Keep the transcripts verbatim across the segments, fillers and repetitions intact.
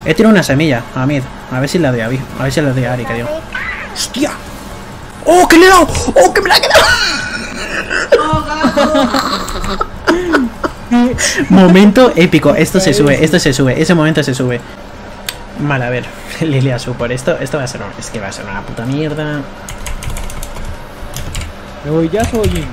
He tirado una semilla a Mid. A ver si la doy a Vi. A ver si la doy a Ari, que digo. ¡Hostia! ¡Oh, que le he dado! ¡Oh, que me la he quedado! Momento épico. Esto se sube, esto se sube. Ese momento se sube. Vale, a ver. Lilia Support. Esto, esto va a ser un... Es que va a ser una puta mierda. ¿Me voy ya o Jin?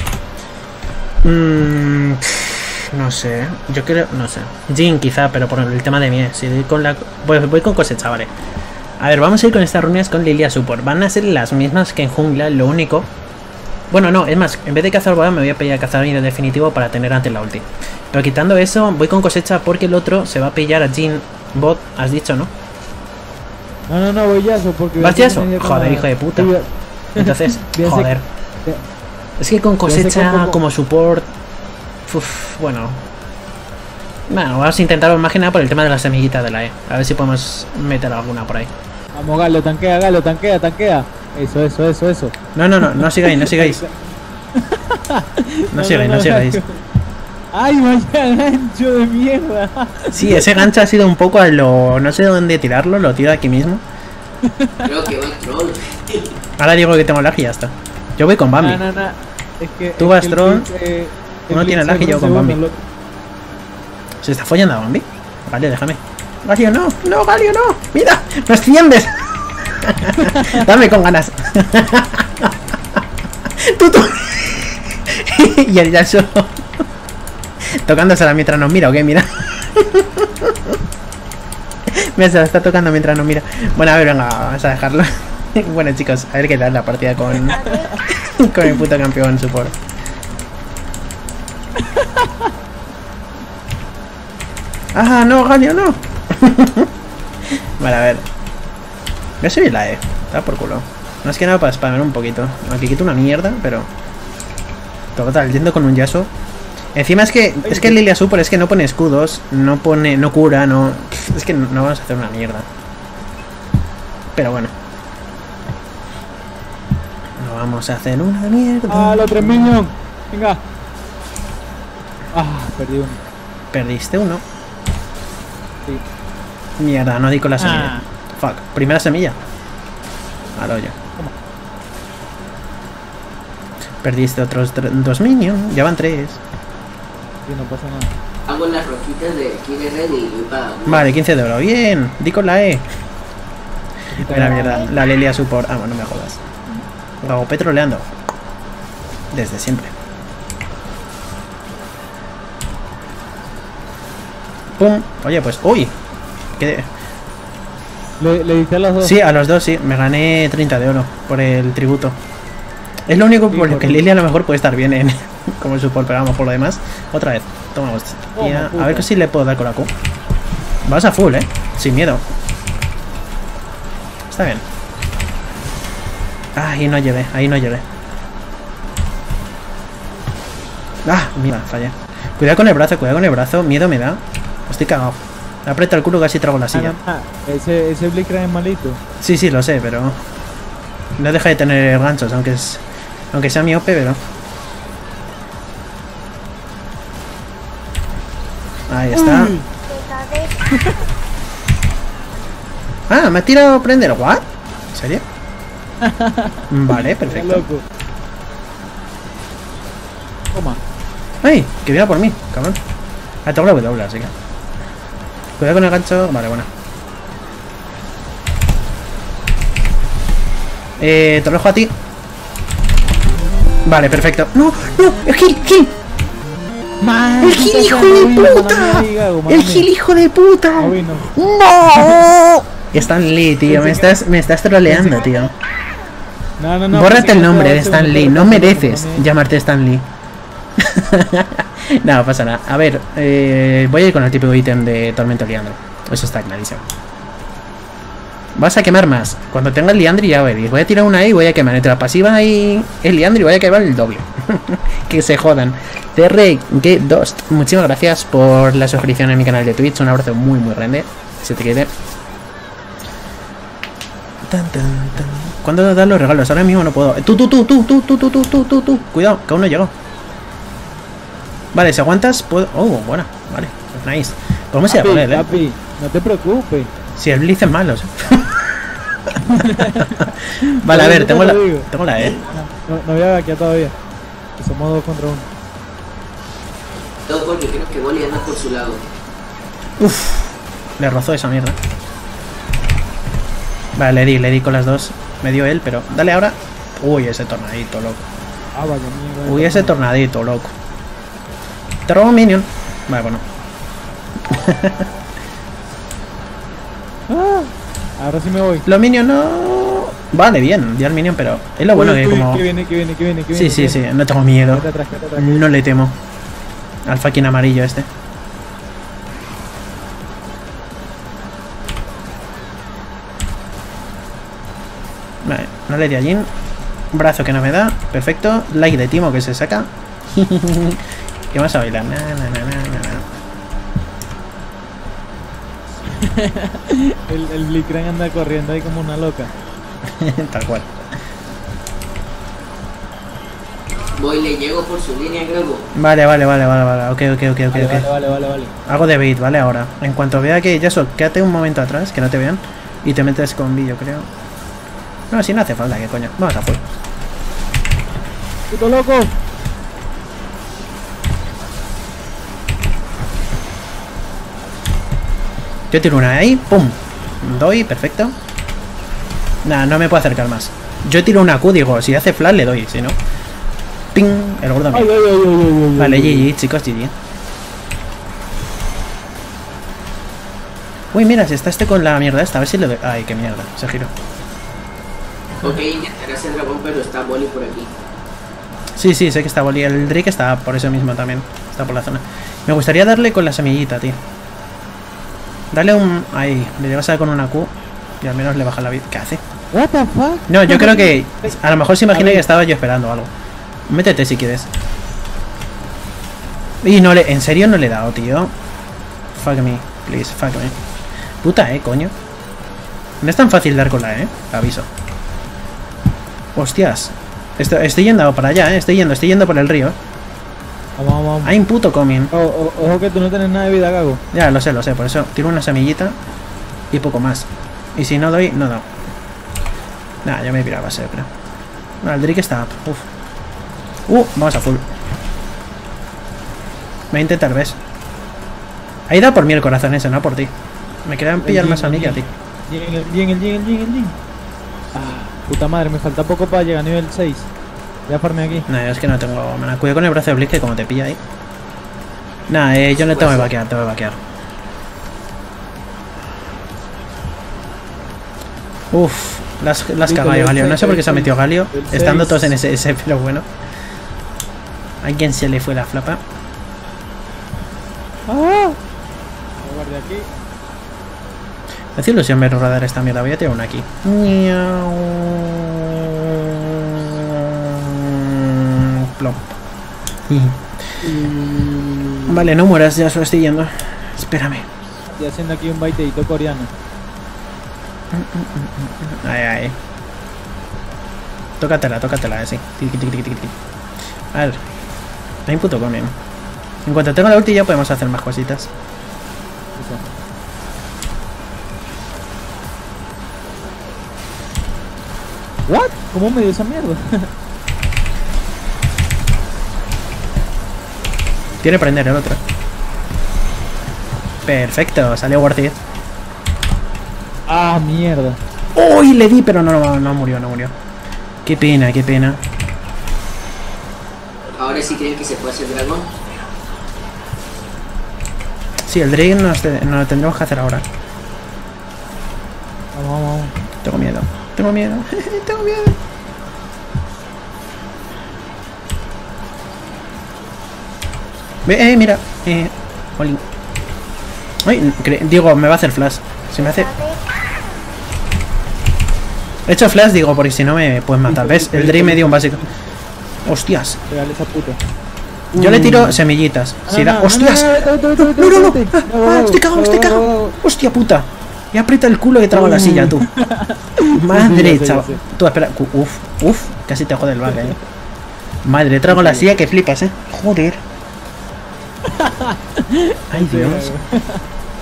Mmm... No sé, yo creo, no sé. Jin quizá, pero por el tema de mí. Si voy con la. Pues voy con cosecha, vale. A ver, vamos a ir con estas runas con Lilia Support. Van a ser las mismas que en jungla, lo único. Bueno, no, es más, en vez de cazar boda me voy a pillar a cazar en definitivo para tener antes la ulti. Pero quitando eso, voy con cosecha porque el otro se va a pillar a Jin bot, has dicho, ¿no? No, no, no, voy ya porque. ¿Vas ya eso? Joder, hijo de puta. Entonces, joder. Es que con cosecha como support. Uf, bueno. Bueno, vamos a intentarlo más que nada por el tema de las semillitas de la E. A ver si podemos meter alguna por ahí. Vamos, Galo, tanquea, Galo, tanquea, tanquea. Eso, eso, eso, eso. No, no, no, no sigáis, no sigáis. No, no sigáis, no, no, no sigáis. Ay, vaya gancho de mierda. Sí, ese gancho ha sido un poco a lo... No sé dónde tirarlo, lo tiro aquí mismo. Creo que voy troll. Ahora digo que tengo lag y ya está. Yo voy con Bambi. No, no, no. Es que, Tú es vas que troll. Eh, Uno tiene lag y yo con Bambi. ¿Se está follando a Bambi? Vale, déjame. Galio, no, no, Galio, no. Mira, no extiendes. Dame con ganas. Tú, tú. Y el Yasuo tocándosela mientras nos mira, ¿o qué? Mira. Mira, se la está tocando mientras nos mira. Bueno, a ver, venga, vamos a dejarlo. Bueno, chicos, a ver qué tal la partida con con el puto campeón support. ¡Ah, no, Galio, no! Vale, a ver. Voy a subir la E. Está por culo. No es que nada para spamear un poquito. Aquí quito una mierda, pero... Total, yendo con un Yasuo. Encima es que... Es que Lilia Support es que no pone escudos. No pone... No cura, no... Es que no vamos a hacer una mierda. Pero bueno. No vamos a hacer una mierda. ¡Ah, los tres minions! Venga. Ah, perdí uno. Perdiste uno. Sí. Mierda, no di con la semilla. Ah. Fuck. Primera semilla. Al hoyo. Perdiste otros dos minions. Ya van tres. Sí, no pasa nada. Hago las roquitas de Killer Red y voy para... Vale, quince de oro. Bien. Di con la E. La mierda. La Lilia Support. Ah, bueno, no me jodas. Hago petroleando. Desde siempre. Pum. Oye, pues... ¡Uy! ¿Qué? ¿Le, le diste a los dos? Sí, a los dos, sí. Me gané treinta de oro por el tributo. Es lo único por lo que Lilia a lo mejor puede estar bien en como el support, pero vamos por lo demás. Otra vez. Toma, hostia. A ver si le puedo dar con la Q. Vas a full, eh. Sin miedo. Está bien. Ah, ahí no llevé, ahí no llevé. Ah, mira, fallé. Cuidado con el brazo, cuidado con el brazo. Miedo me da. Estoy cagado. Me aprieta el culo, casi trago la silla. Ah, no, ese, ese Blitzcrank es malito. Sí, sí, lo sé, pero... No deja de tener ganchos, aunque es... Aunque sea miope, pero... Ahí está. Uy. Ah, me ha tirado a prender. ¿What? ¿En serio? Vale, perfecto. Loco. Toma. ¡Ay! Que viene por mí, cabrón. Ah, tengo la W, así que... Cuidado con el gancho. Vale, bueno. Eh, te lo dejo a ti. Vale, perfecto. ¡No! ¡No! ¡El Gil! ¡Gil! Man, ¡El Gil, hijo de puta! ¡El Gil, hijo de puta! ¡No! Stan Lee, tío. Me estás, me estás troleando, tío. No, no, no. Bórrate el nombre de Stan Lee. No mereces llamarte Stan Lee. No, pasa nada. A ver, eh, voy a ir con el típico ítem de Tormento Liandro. Eso está clarísimo. Vas a quemar más. Cuando tenga el Liandry ya veréis. Voy a tirar una E y voy a quemar entre la pasiva y el Liandry. Voy a quemar el doble. Que se jodan. T R G dos, muchísimas gracias por la suscripción en mi canal de Twitch. Un abrazo muy muy grande. Se te quede. Tan, tan, tan. ¿Cuándo dan los regalos? Ahora mismo no puedo. Tú, tú, tú, tú, tú, tú, tú, tú, tú, tú, tú. Cuidado, que aún no llegó. Vale, si aguantas, puedo... Oh, buena, vale, nice. Podemos ir a por él, eh. Papi, no te preocupes. Si el Blitz es malo. Vale, a ver, tengo la, tengo la E. No, no voy a vaquear todavía. Que somos dos contra uno. Todo porque creo que Wally anda por su lado. Uf, le rozó esa mierda. Vale, le di, le di con las dos. Me dio él, pero dale ahora. Uy, ese tornadito, loco. Ah, vaya mierda. Uy, ese tornadito, loco. Te robo un minion. Vale, bueno. Ah, ahora sí me voy. Los minions no. Vale, bien, dio el minion, pero es lo bueno Uy, que uy, como. Que viene, que viene, que viene, que Sí, viene. sí, que sí, viene. no tengo miedo. Quédate atrás, quédate atrás. No le temo. Al fucking amarillo este. Vale, no le di a Jin. Brazo que no me da. Perfecto. Like de Timo que se saca. Y vamos a bailar. Na, na, na, na, na. El, el Blitzcrank anda corriendo ahí como una loca. Tal cual. Voy, le llego por su línea, Grego. Vale, vale, vale, vale, vale. Ok, ok, ok, ok, Vale, ok. vale, vale, vale, vale. Hago de bait, ¿vale? Ahora. En cuanto vea que Yasuo, quédate un momento atrás, que no te vean. Y te metes con vídeo, creo. No, si no hace falta, que coño. Vamos a full. ¡Puto loco! Yo tiro una ahí, pum. Doy, perfecto. Nada, no me puedo acercar más. Yo tiro una Q, digo, si hace flash le doy, si no. Ping, el gordo Ay, mío. ay, ay, ay, ay, ay, Vale, ay. G G, chicos, G G. Uy, mira, si está este con la mierda esta, a ver si le doy. Ay, qué mierda, se giró. Ok, intentaré hacer dragón, pero está Wally por aquí. Sí, sí, sé que está Boli. El Drake está por eso mismo también. Está por la zona. Me gustaría darle con la semillita, tío. Dale un... Ahí, le llevas a con una Q y al menos le baja la vida. ¿Qué hace? What the fuck? No, yo creo que... A lo mejor se imagina A ver. que estaba yo esperando algo. Métete si quieres. Y no le... En serio no le he dado, tío. Fuck me, please, fuck me. Puta, eh, coño. No es tan fácil dar con la E, te aviso. Hostias. Estoy, estoy yendo para allá, eh. Estoy yendo, estoy yendo por el río. Vamos, vamos, vamos. Hay un puto coming. O- o- ojo que tú no tienes nada de vida, Gago. Ya, lo sé, lo sé. Por eso tiro una semillita y poco más. Y si no doy, no doy. Nah, ya me he pirado a ser, creo. No, el Drake está... Uf. Uh, vamos a full. Voy a intentar, ¿ves? Ahí da por mí el corazón ese, no por ti. Me querían pillar El más a Jin, mí que a el ti. Jin, el Jin, el Jin, el Jin, el Jin. Ah, puta madre, me falta poco para llegar a nivel seis. Ya farme aquí. Nah, es que no tengo... Me la cuido con el brazo de Blitz que como te pilla ahí. Nah, eh, yo no tengo que vaquear, tengo que vaquear. Uf, las, las Sí, caballo, el Galio. No seis, sé por qué se ha el metido Galio. el Estando seis. todos en ese ese, pero bueno. ¿A quién se le fue la flapa? ¡Ah! Voy a guardar aquí. Me hace ilusión ver rodar esta mierda. Voy a tirar una aquí. Plop. Vale, no mueras, ya solo estoy yendo. Espérame. Estoy haciendo aquí un baiteito coreano. Ay, ay. Tócatela, tócatela, así. Tiqui, tiqui, tiqui, tiqui. A ver. Hay un puto comen. En cuanto tenga la ulti ya podemos hacer más cositas. ¿What? ¿Cómo me dio esa mierda? Tiene prender el otro. Perfecto, salió worth it. Ah, mierda. ¡Uy! Le di, pero no, no, no murió, no murió. Qué pena, qué pena. Ahora sí creen que se puede hacer dragón. Sí, el Drake nos, te- nos lo tendremos que hacer ahora. Vamos, vamos, vamos. Tengo miedo, tengo miedo, tengo miedo. Ve, eh, mira. Eh, Oli. Ay, cre- digo, me va a hacer flash. Se me hace... He hecho flash, digo, porque si no me puedes matar. ¿Ves? El Drake me dio un básico. Hostias. Pégale esa puta. Yo le tiro semillitas. Si da... ¡Hostias! ¡No, no, no! ¡Ah, estoy cagado, estoy cagado! ¡Hostia puta! Y aprieta el culo que trago la silla, tú. Madre, Ya sé, ya chaval. sé. Tú, espera. Cu- Uf, uf. Casi te jode el bug, eh. Madre, trago la silla que flipas, eh. Joder. Ay, Dios.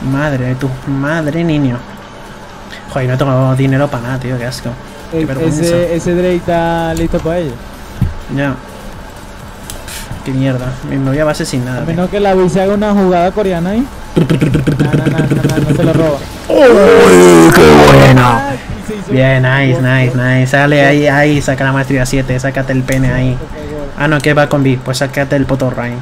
Madre de tu madre, niño. Joder, no tengo dinero para nada, tío, qué asco. Qué E- vergüenza. ese, ese Drake está listo para ello. Ya. Qué mierda. Me voy a base sin nada. A tío. menos que la Wii se haga una jugada coreana ahí. No, no, no, no, no, no se lo roba. ¡Uy, qué bueno! Ah, se hizo- Bien, nice, nice, nice. Sale ahí, ahí, saca la maestría siete, sácate el pene ahí. Ah, no, que va con B. Pues sácate el potorro ahí.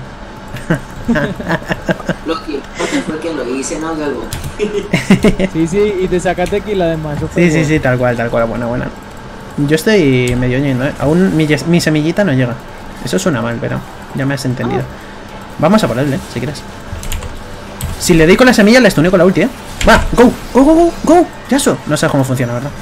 Lo que importa fue que lo hice, ¿no, Galgo? Sí, sí, y te saca tequila además. eso fue Sí, sí, bueno. sí, tal cual, tal cual. Buena, buena. Yo estoy medio yendo, ¿eh? Aún mi, yes- mi semillita no llega. Eso suena mal, pero ya me has entendido. Vamos a por él, ¿eh? Si quieres. Si le doy con la semilla, le estuneo con la ulti, ¿eh? Va, go, go, go, go, go. Ya eso. No sé cómo funciona, ¿verdad?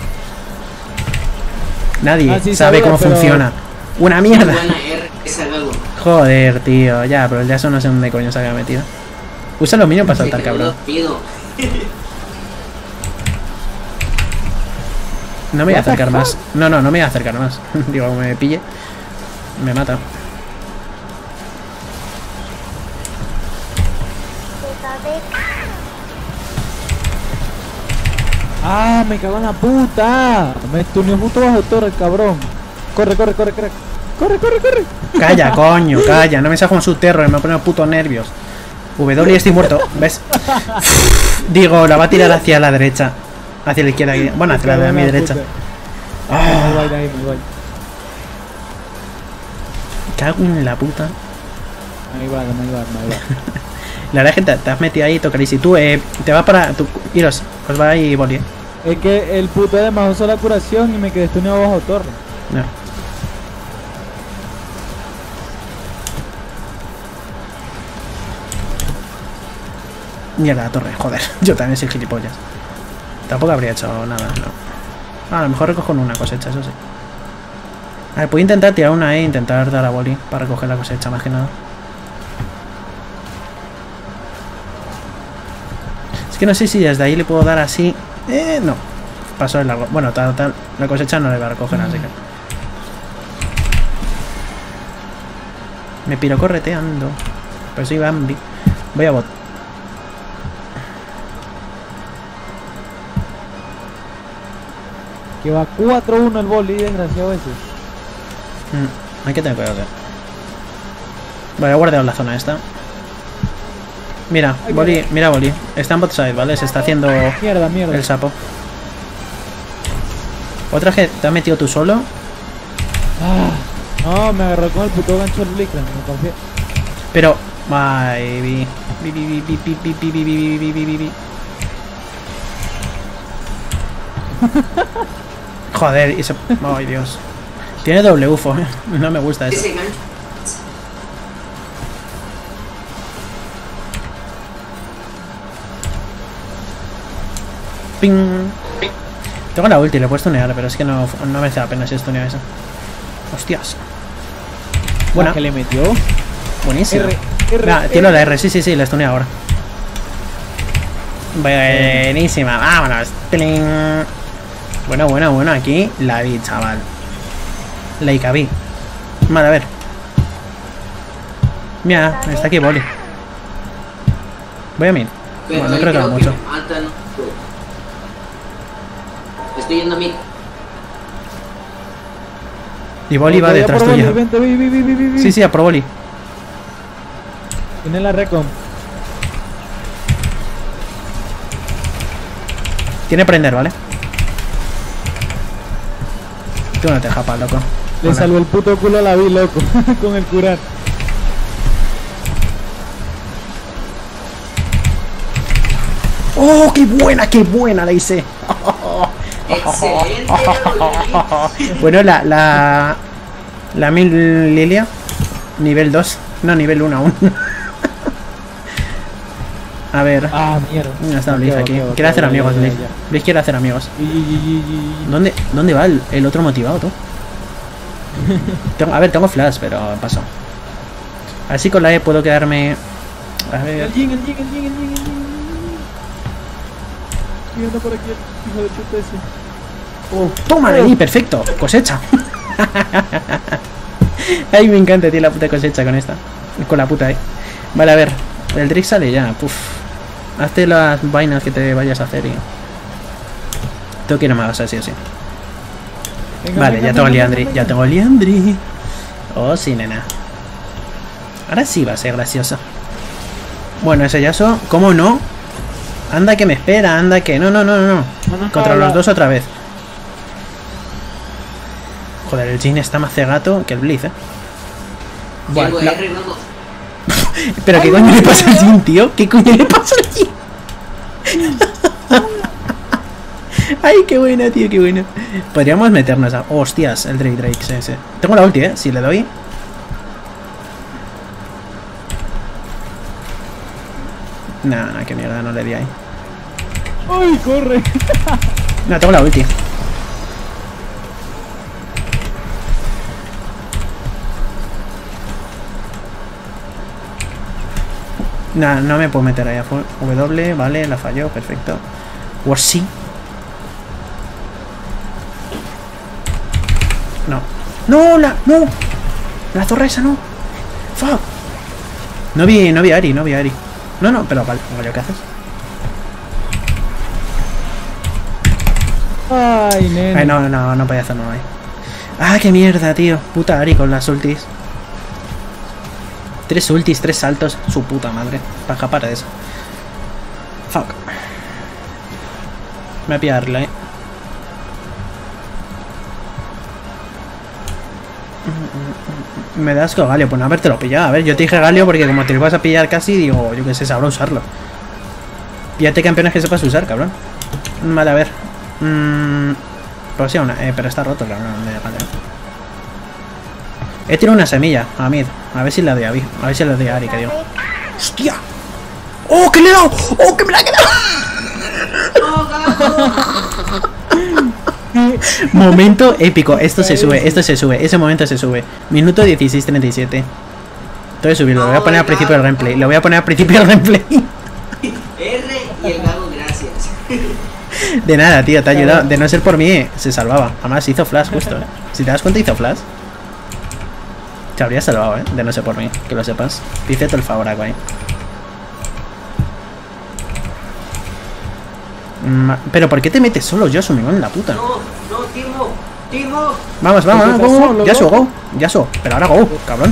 Nadie Ah, sí, sabe sabía, cómo pero- funciona. Una Muy mierda. buena R, esa Galgo. Joder, tío. Ya, pero el Yasuo no sé dónde coño se había metido. Usa los minions para Se saltar, quedó cabrón. dormido. No me voy a What the acercar fuck? más. No, no, no me voy a acercar más. Digo, como me pille, me mata. Ah, me cago en la puta. Me estuneó justo bajo torre el cabrón. Corre, corre, corre, corre. Corre, corre, corre. Calla, coño, calla. No me saco un subterror, me pone los putos nervios. W estoy muerto, ¿ves? Digo, la va a tirar hacia la derecha. Hacia la izquierda. aquí. Bueno, hacia la de mi derecha. Me Ah, voy de ahí, me voy. cago en la puta. Ahí va, ahí va, ahí va. La verdad es que te, te has metido ahí, tocaréis. Y tú, eh, te vas para. Tú, iros, os va ahí, Boli. Es que el puto además usó la curación y me quedé estuneado bajo torre. No. Mierda, la torre, joder. Yo también soy gilipollas. Tampoco habría hecho nada, no. Ah, a lo mejor recojo una cosecha, eso sí. A ver, puedo intentar tirar una E e intentar dar a Boli para recoger la cosecha, más que nada. Es que no sé si desde ahí le puedo dar así. Eh, no. Paso de largo. Bueno, tal, tal. La cosecha no le va a recoger, así que. Me piro correteando. Pero soy Bambi. Voy a bot. Que va cuatro uno el boli, desgraciado ese. Mm, hay que tener cuidado. Vale, he guardado la zona esta. Mira, Ay, Boli, mierda. mira Boli. Está en bot side, ¿vale? Se está haciendo Mierda, mierda. el sapo. Otra que te has metido tú solo. Ah, no, me agarró con el puto gancho del Blickran, me confié. Pero. Ay, vi. Vi, vi, vi, vi, vi, vi, vi, vi, vi, vi, vi, vi, vi. Joder, y se... Ay, Dios. Tiene doble U F O, eh. No me gusta eso. Ese gancho. Ping. Tengo la ulti, le he puesto stunear, pero es que no, no merece la pena si stuneo eso. Hostias. Buena, Ah, que le metió. buenísima. R, R, Nah, R. tiro la R, sí, sí, sí, la stuneo ahora. Buenísima, vámonos. Tling. Bueno, bueno, bueno, aquí la vi, chaval. La Ica vi. Vale, a ver. Mira, está aquí Boli. Voy a mid. Pero Bueno, no ahí creo que haga mucho. me matan. Estoy yendo a mí. Y Boli va Voy a detrás por Boli, tuya. Vente, vi, vi, vi, vi, vi. Sí, sí, a por Boli. Tiene la recon. Tiene prender, ¿vale? Tú no te japas, loco. Le Hola. salvó el puto culo a la vi, loco. Con el curar. ¡Oh, qué buena, qué buena la hice! Excelente. Bueno, la... La, la mil Lilia. Nivel dos. No, nivel uno aún. A ver. Ah, mierda. Ya está Blizz Ok, aquí. ok, ok, Quiere hacer ya, amigos, ya, Blizz. ya. Blizz quiere hacer amigos. Y, y, y, y, y. ¿Dónde, ¿Dónde va el, el otro motivado, tú? Tengo- a ver, tengo flash, pero paso. Así con la E puedo quedarme... A ver... El Jin, el Jin, el Jin, el Jin, el Jin, el Jin. Estoy viendo por aquí el hijo de chuta ese. Oh, ¡toma de ahí! ¡Perfecto! ¡Cosecha! Ay, me encanta, tío, la puta cosecha con esta. Con la puta, eh. Vale, a ver. El Drake sale ya. Puf. Hazte las vainas que te vayas a hacer y... Tengo que ir a más así o sí. Venga, Vale, venga, ya tengo venga, Liandry, venga, ya venga. tengo Liandry. Oh, sí, nena. Ahora sí va a ser gracioso. Bueno, ese Yasuo, ¿cómo no? Anda que me espera, anda que... No, no, no, no, no. No, no, Contra no, los la- dos otra vez. Joder, el Jhin está más cegato que el Blitz, eh. Buah, Tengo la- R, vamos. Pero ¿qué coño le pasa al Jhin, tío? ¿Qué coño le pasa al Jhin? Ay, qué buena, tío, qué buena. Podríamos meternos a... Oh, hostias, el Drake Drake, sí, sí. Tengo la ulti, eh. Si le doy... No, no, qué mierda, no le di ahí. ¡Ay, corre! No, tengo la ulti. No, no me puedo meter ahí a full. W, vale, la falló, perfecto. War sí. No. No, la, no. La torre esa no. Fuck. No vi, no vi a Ari, no vi a Ari. No, no, pero vale, vale, ¿qué haces? Ay, nene. Ay, no, no, no podía hacer nada ahí. Ah, qué mierda, tío. Puta Ari con las ultis. Tres ultis, tres saltos. Su puta madre. Para escapar de eso. Fuck. Me voy a pillarla, eh. Me da asco Galio, pues no habértelo pillado. A ver, yo te dije Galio porque como te lo ibas a pillar casi, digo, yo que sé, sabrá usarlo. Píllate campeones que sepas usar, cabrón. Vale, a ver. Mmm. Pues sí, una. Eh, pero está roto, cabrón, de Galio. He tirado una semilla a Mid. A ver si la doy a Vi. A ver si la doy a Ari, que digo. ¡Hostia! ¡Oh, que le he dado! ¡Oh, que me la he quedado! Momento épico. Esto se sube, esto se sube. Ese momento se sube. Minuto dieciséis treinta y siete. Tengo que subirlo. Lo voy a poner al principio del gameplay. Lo voy a poner al principio del gameplay. R y el gago, gracias. De nada, tío. Te ha ayudado. De no ser por mí, se salvaba. Además, hizo flash justo. Si te das cuenta, hizo flash. Se habría salvado, eh. De no ser por mí. Que lo sepas. Pícete el favor, ahí. Ma- Pero ¿por qué te metes solo, Yasuo? Me cago en la puta. No, no, Timo, Timo. Vamos, vamos, ¿Por qué go, estás go, solo, Yasuo, go? go. Yasuo. Pero ahora go, cabrón.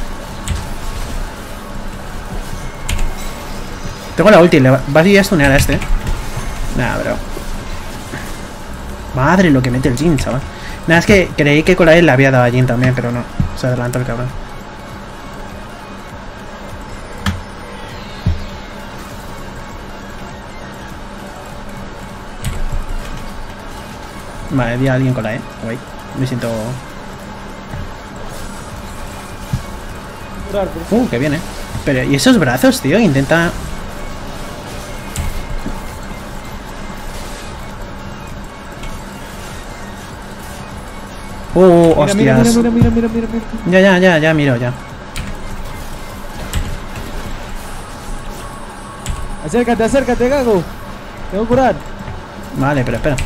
Tengo la ulti. Le va- vas a ir a stunear a este. Nada, bro. Madre lo que mete el Jhin, chaval. Nada, es que creí que con la E le había dado a Jhin también, pero no. Se adelantó el cabrón. Vale, vi a alguien con la E. Wait, me siento... Curar, por favor. Uh, que viene. Pero, ¿y esos brazos, tío? Intenta... Uh, Mira, mira, hostias. mira, mira, mira, mira, mira. Ya, ya, ya, ya, miro, ya. Acércate, acércate, Gago. Tengo que curar. Vale, pero espera.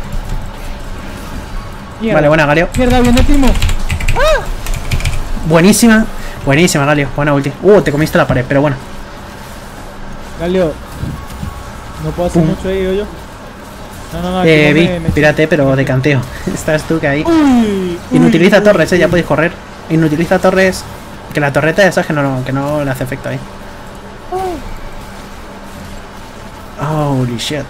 Mierda. Vale, buena, Galio. Mierda, viene Timo. Buenísima. Buenísima, Galio. Buena ulti. Uh, te comiste la pared, pero bueno. Galio. No puedo hacer Pum. mucho ahí, yo. No, no, no. aquí Eh, no vi, me- me- pírate, pero de canteo. Estás tú que ahí. Uy, Inutiliza uy, torres, uy, eh, ya uy. podéis correr. Inutiliza torres. Que la torreta esa que no, que no le hace efecto ahí. Holy shit.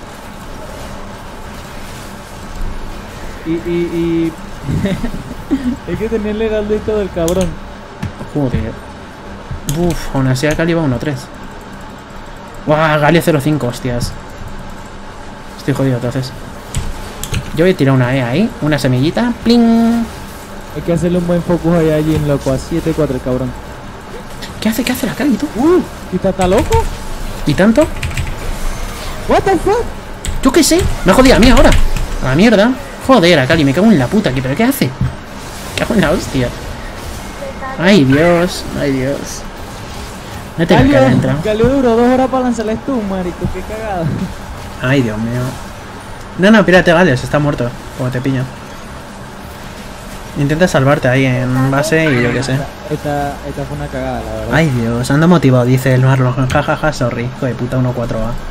Y, y, y... Hay que tenerle heraldo y todo el cabrón. Joder. Uf, aún así acá le iba uno tres. Guau, Galio cero cinco, hostias. Estoy jodido entonces. Yo voy a tirar una E ahí, una semillita. ¡Pling! Hay que hacerle un buen focus ahí allí en loco. A siete cuatro el cabrón. ¿Qué hace? ¿Qué hace la Cali, tú? Uh, ¿y está, está loco? ¿Y tanto? What the fuck? Yo qué sé. Me ha jodido a mí ahora. A la mierda. Joder, a Cali, me cago en la puta aquí. ¿Pero qué hace? Me cago en la hostia. Ay, Dios. Ay, Dios. No te me cae dentro. Galio duró dos horas para lanzarle esto, marico. Qué cagada. Ay, Dios mío. No, no, pírate, Galio. Se está muerto. Como te pillo. Intenta salvarte ahí en base y yo qué sé. Esta, esta fue una cagada, la verdad. Ay Dios, ando motivado, dice el Marlon. Jajaja, ja, ja, sorry. Hijo de puta, uno cuatro A.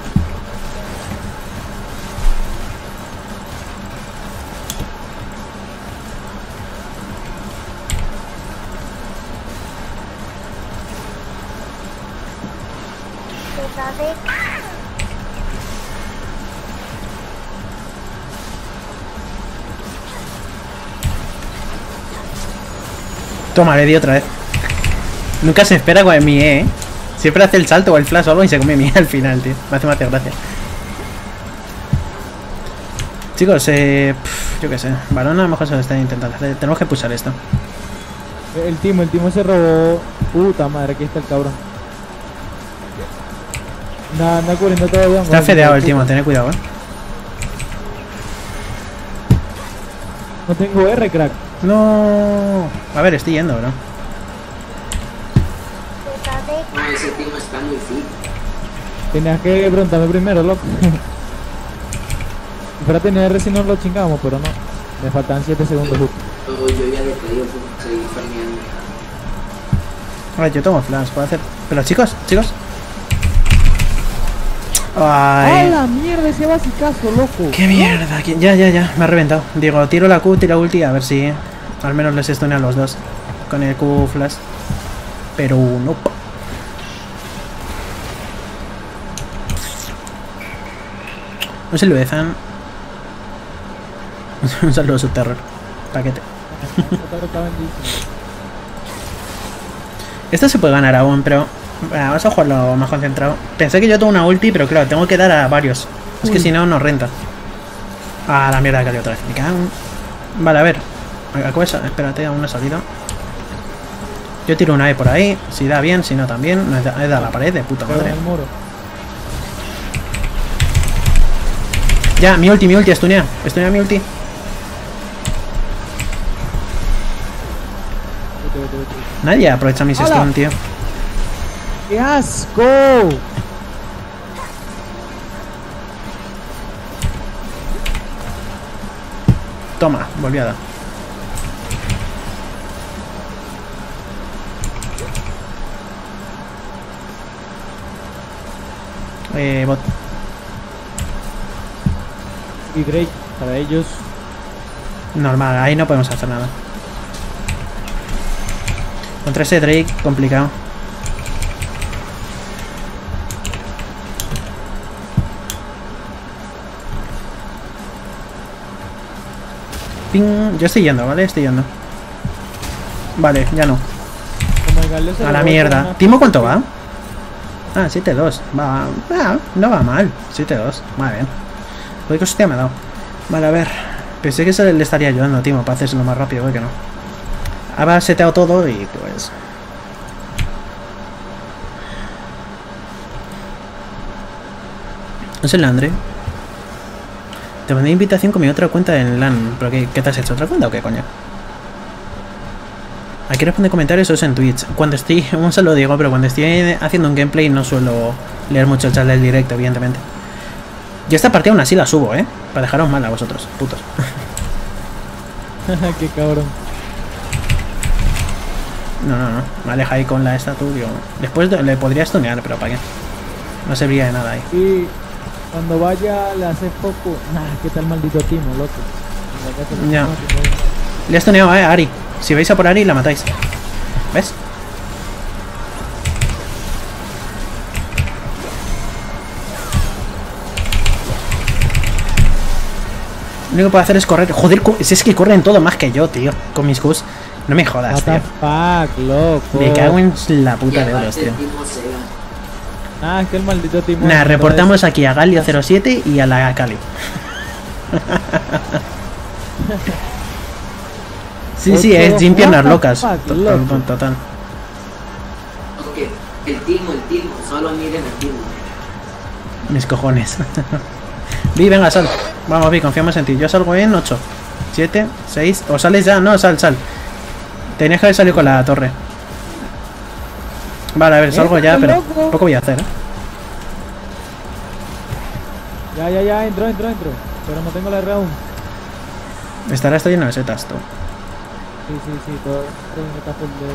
Toma, le di otra vez. Nunca se espera con mi E, ¿eh? Siempre hace el salto o el flash o algo y se come mi E al final, tío. Me hace más gracia. Chicos, eh... Pff, yo qué sé. Balón a lo mejor se lo están intentando hacer. Tenemos que pulsar esto. El timo, el timo se robó. Puta madre, aquí está el cabrón. Nada, anda cubriendo todavía. Está fedeado el timo, tened cuidado, eh. No tengo R, crack. No. A ver, estoy yendo, bro. No, ese timo está muy fit. Tenías que preguntarme primero, loco. Para tener R si no lo chingamos, pero no. Me faltan siete segundos justo. Oh, yo ya le pedí seguir farmeando. A ver, yo tengo flash, puedo hacer. Pero chicos, chicos. Ay. ¡A la mierda ese basicazo, loco! ¡Qué mierda! ¿Qué- Ya, ya, ya, me ha reventado. Digo, tiro la Q, tiro ulti, a ver si al menos les stone a los dos con el Q flash. Pero no. Un saludo de Zan. Un saludo subterror. Paquete. Esto se puede ganar aún, pero bueno, vamos a jugarlo más concentrado. Pensé que yo tengo una ulti, pero claro, tengo que dar a varios. Es que si no, no renta. Ah, la mierda que cayó otra vez. Me cago en- Vale, a ver. A cosa, espérate, aún no ha salido. Yo tiro una E por ahí. Si da bien, si no también. No he dado da a la pared de puta Pero en madre. el muro. Ya, mi ulti, mi ulti, estunea. Estunea mi ulti. Vete, vete, vete. Nadie aprovecha mis ¡Hala! stun, tío. ¡Qué asco! Toma, volví a dar. Eh, bot. Y Drake, para ellos. Normal, ahí no podemos hacer nada. Contra ese Drake, complicado. Ping. Yo estoy yendo, ¿vale? Estoy yendo. Vale, ya no. Como el Galio se A robó la con mierda. una- ¿Timo cuánto va? Ah, siete dos. Va, va, no va mal. siete dos. Va bien. Joder, qué hostia me ha dado. Vale, a ver. Pensé que se le estaría ayudando a Timo para hacerlo más rápido, güey, que no. Ahora seteado todo y pues... No sé, el Andre. Te mandé invitación con mi otra cuenta en LAN. ¿Pero qué, qué te has hecho? ¿Otra cuenta o qué coño? Aquí responde comentarios o es en Twitch. Cuando estoy... Un saludo Diego, pero cuando estoy haciendo un gameplay no suelo leer mucho el chat del directo, evidentemente. Yo esta partida aún así la subo, ¿eh? Para dejaros mal a vosotros, putos. Qué cabrón. No, no, no. Me aleja ahí con la estatua, digo. Después de- le podría stunear, pero ¿para qué? No serviría de nada ahí. Y cuando vaya le haces poco. Nah, qué tal maldito timo, loco. Ya. Le he stuneado, eh, a Ari. Si vais a por Ari, la matáis. ¿Ves? Lo único que puedo hacer es correr. Joder, co- si es que corren todo más que yo, tío. Con mis Qs. No me jodas, What the tío. fuck, loco. Me cago en la puta Y de aparte oros, el tío. timo Sega. Ah, es que el maldito timo. Nada, reportamos aquí a Galio cero siete y a la Cali. Sí, sí, es Jim Piernas Locas. What the fuck, Total, loco. total. Aunque el timo, el timo, solo miren al timo. Mis cojones. Vi, venga, sal. Vamos, Vi, confiamos en ti. Yo salgo en ocho, siete, seis. O sales ya, no, sal, sal. Tenías que haber salido con la torre. Vale, a ver, salgo Eh, ya, qué pero loco. poco voy a hacer, ¿eh? Ya, ya, ya, entro, entro, entro. Pero no tengo la R aún. Estará esto lleno de setas, tú. Sí, sí, sí, todo, todo está full de...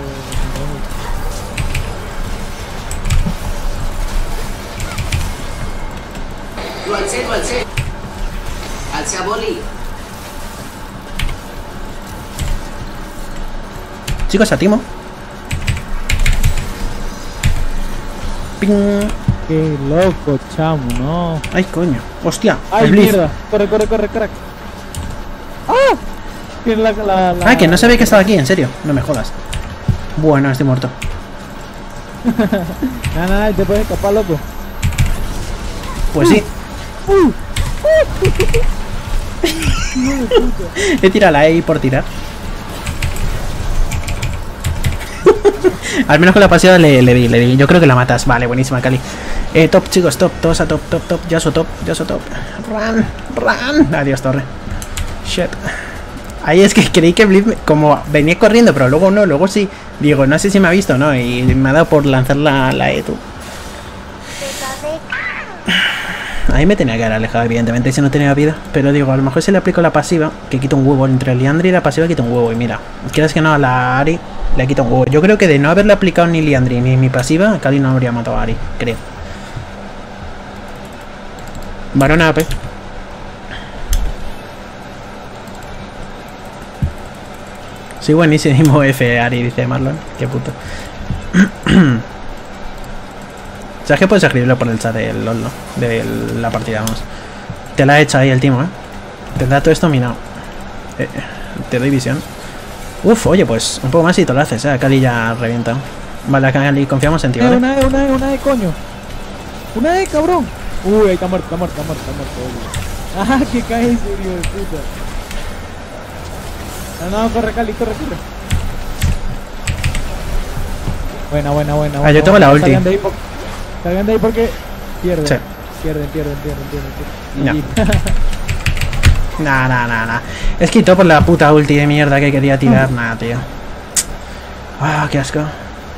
Lo alcé, lo alcé. Alcé a Boli. Chicos, a Timo. Ping. Qué loco, chamo, no. Ay, coño. Hostia. Ay, el Blitz. mierda. Corre, corre, corre, crack. ¡Ah! Tiene la, la, la... Ah, que no sabía que estaba aquí, en serio. No me jodas. Bueno, estoy muerto. Nada, nada, te puedes escapar, loco. Pues sí. Uh, He tirado la E por tirar. Al menos con la pasiva le, le di, le di. Yo creo que la matas. Vale, buenísima, Cali. Eh, top, chicos, top. Todos a top, top, top. Yaso top, Yaso top. Run, run. Adiós, torre. Shit. Ahí es que creí que Blitz, como venía corriendo, pero luego no, luego sí. Digo, no sé si me ha visto o no. Y me ha dado por lanzar la, la E, tú. Ahí me tenía que haber alejado, evidentemente, si no tenía vida. Pero digo, a lo mejor si le aplico la pasiva, que quita un huevo. Entre el Liandry y la pasiva quita un huevo. Y mira, quieras que no, a la Ahri le quita un huevo. Yo creo que de no haberle aplicado ni Liandry ni mi pasiva, Cali no habría matado a Ahri, creo. Varón A P. Sí, buenísimo F, Ahri, dice Marlon. Qué puto. ¿Sabes que puedes escribirlo por el chat del LOL, no? De la partida, vamos. Te la he hecho ahí el timo, ¿eh? Te da todo esto minado. Eh, te doy visión. Uf, oye, pues un poco más y te lo haces, ¿eh? Cali ya revienta. Vale, Cali, confiamos en ti, ¿vale? Eh, una E, una E, una E, coño. Una E, cabrón. Uy, ahí está muerto, está muerto, está muerto, está muerto. Ah, que cae ese hijo de puta. No, no, corre, Cali, corre, corre. Buena, buena, buena. Ah, yo tengo la ulti. Salgan de ahí, por... Salgan de ahí porque pierden. Sí. Pierden, pierden, pierden, pierden. pierden. No. Nah, nah, nah, nah. Es que todo por la puta ulti de mierda que quería tirar. Nah, tío. Ah, qué asco.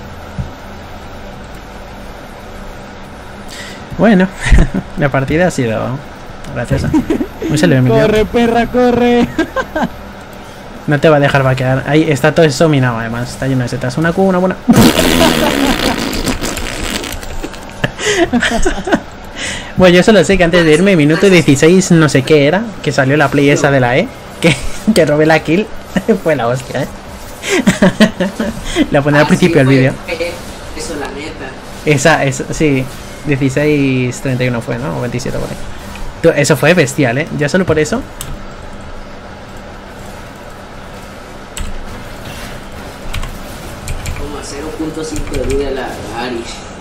Bueno, la partida ha sido graciosa. Muy se le ve. Corre, perra, corre. No te va a dejar vaquear. Ahí está todo eso minado, además. Está lleno de setas. Una Q, una buena. Bueno, yo solo sé que antes de irme, minuto dieciséis, no sé qué era, que salió la play esa de la E, que, que robé la kill. Fue la hostia, eh. La pondré al principio del vídeo. Eso, la neta. Esa, esa, sí. dieciséis treinta y uno fue, ¿no? O veintisiete por ahí. Tú, eso fue bestial, eh. Ya solo por eso. Como a cero punto cinco de vida la, la Ahri.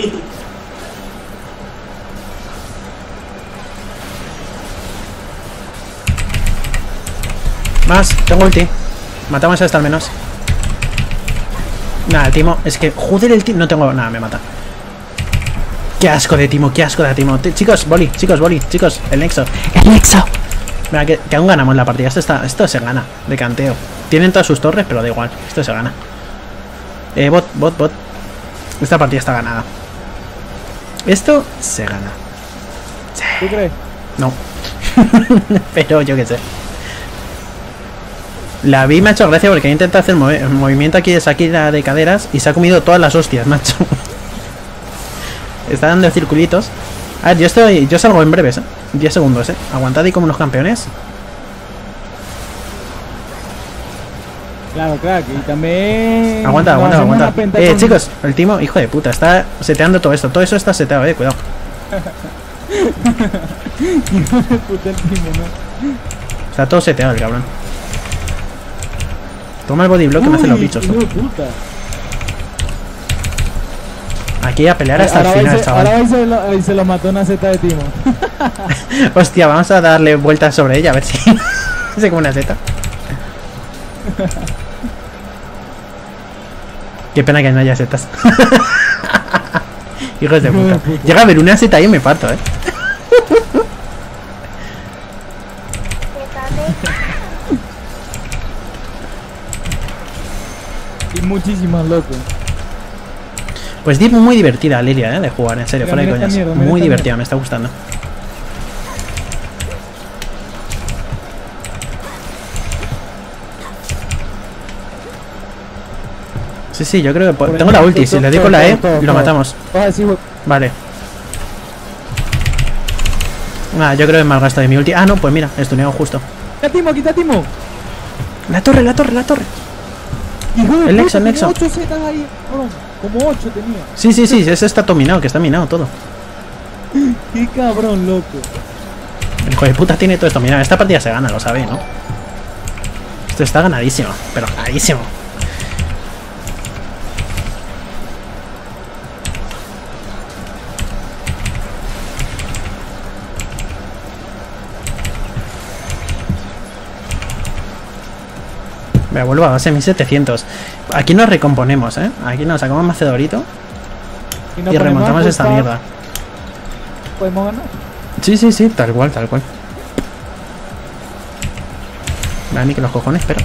Más, tengo ulti. Matamos a esta al menos. Nada, el Timo. Es que, joder, el Timo. No tengo nada, me mata. Qué asco de Timo, qué asco de Timo. T chicos, boli, chicos, boli, chicos, el Nexo. ¡El Nexo! Mira, que, que aún ganamos la partida. Esto, está, esto se gana, de canteo. Tienen todas sus torres, pero da igual. Esto se gana. Eh, bot, bot, bot. Esta partida está ganada. Esto se gana. Sí. ¿Tú crees? No. Pero yo qué sé. La vi me ha hecho gracia porque he intentado hacer mov movimiento aquí de Shakira de caderas y se ha comido todas las hostias, macho. Está dando circulitos. A ver, yo estoy. Yo salgo en breves, ¿eh? diez segundos, ¿eh? Aguantad ahí como unos campeones. Claro, crack. Y también. Aguanta, aguanta, aguanta. Eh, con... chicos, el Timo, hijo de puta, está seteando todo esto. Todo eso está seteado, eh, cuidado. Hijo de puta el Timo, ¿no? Está todo seteado el cabrón. Toma el body block que me hace los bichos. Hijo de puta. Aquí a pelear hasta ahora el final, se, chaval. Ahora ahí se, lo, ahí se lo mató una zeta de Timo. Hostia, vamos a darle vueltas sobre ella a ver si se come una zeta. Qué pena que no haya setas. Hijos de puta. Llega a ver una seta y me parto, eh. Y muchísimas, loco. Pues Deep muy divertida, Lilia, eh, de jugar, en serio, Mira, fuera de mira coñas. esta mierda, mira Muy esta divertida, mierda. me está gustando. Sí, sí, yo creo que... Por el Tengo la medio, ulti, si todo, le doy todo, con la todo, E, todo, lo todo. matamos. Ah, sí, güey. Vale. Ah, yo creo que me ha gastado de mi ulti. Ah, no, pues mira, estuneado justo. Quita Timo, quita Timo. La torre, la torre, la torre. Hijo de El puta, Nexo, el tenía Nexo. ocho zetas ahí, cabrón. Como ocho tenía. Sí, sí, sí, ese está todo minado, que está minado todo. Qué cabrón, loco. El hijo de puta tiene todo esto. Mira, esta partida se gana, lo sabe, ¿no? Esto está ganadísimo, pero ganadísimo. Me vuelvo a base mil setecientos. Aquí nos recomponemos, ¿eh? Aquí nos sacamos Macedorito Y, no y ponemos remontamos a esta Gustav, mierda. Podemos ganar. Sí, sí, sí, tal cual, tal cual. Me da ni que los cojones, pero...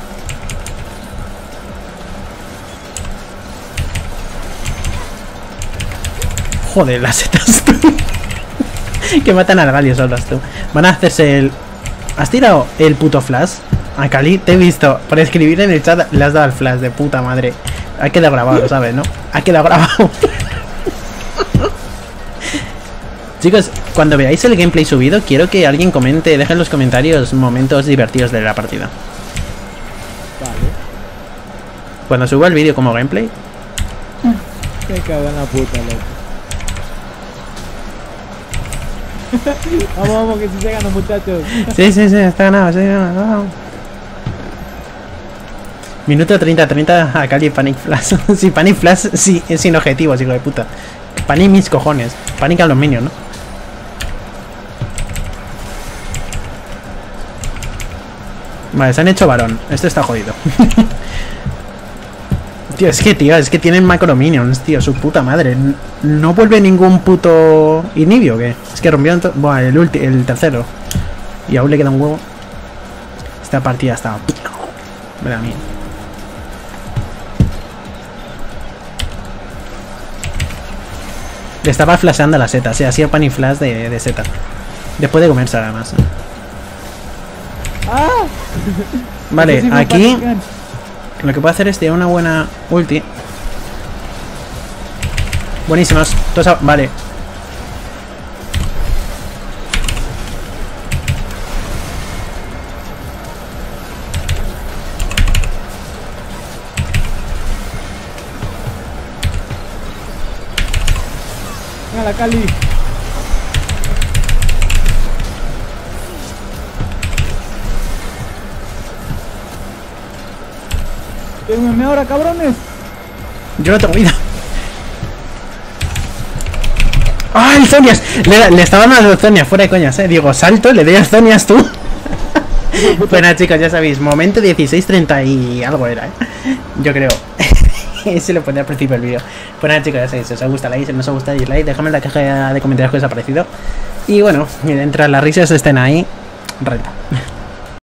Joder, las setas tú. Que matan al Galio solos tú. Van a hacerse el... ¿Has tirado el puto flash? A Cali, te he visto. Por escribir en el chat le has dado el flash de puta madre. Ha quedado grabado, lo sabes, ¿no? Ha quedado grabado. Chicos, cuando veáis el gameplay subido, quiero que alguien comente, deje en los comentarios momentos divertidos de la partida. Vale. Cuando suba el vídeo como gameplay, Qué cago en la puta, loco. Vamos, vamos, que si se gana, muchachos. sí, sí, sí, está ganado, sí, ganado. Minuto treinta, treinta a Cali Panic Flash. Sí, Panic Flash sí, es sin objetivos, hijo de puta. Panic mis cojones. Panic a los minions, ¿no? Vale, se han hecho varón. Esto está jodido. Tío, es que, tío, es que tienen macro minions, tío, su puta madre. ¿No vuelve ningún puto inhibio o qué? Es que rompieron todo. Buah, el ulti, el tercero. Y aún le queda un huevo. Esta partida está... Me da miedo. Le estaba flasheando la seta, o sea, hacía pan y flash de, de seta. Después de comerse además. ¡Ah! Vale, Eso sí me aquí panican. lo que puedo hacer es tirar una buena ulti. Buenísimos. Todos a... Vale. Venga, la Cali. Déjenme ahora, cabrones. Yo no tengo vida. ¡Ah, el Zonias! Le, le estaba dando a Zonias, fuera de coñas, eh. Digo, salto, le doy a Zonias tú. Bueno, chicos, ya sabéis, momento dieciséis treinta y algo era, eh. Yo creo. Ese lo pondré al principio del vídeo. Pues nada, chicos, ya sabéis, si os gusta like, si no os gusta dislike, dejadme en la caja de comentarios que os ha parecido. Y bueno, mientras las risas estén ahí, renta.